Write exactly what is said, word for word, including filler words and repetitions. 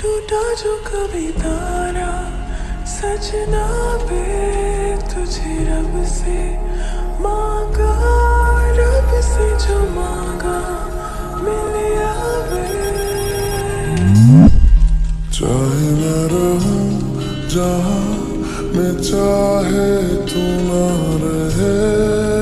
टूटा जो कभी तारा सजना पे तुझे रब से मांगा, रब से जो मांगा मिले आवे। चाहे मैं रहूं जहां मैं चाहे तू ना रहे,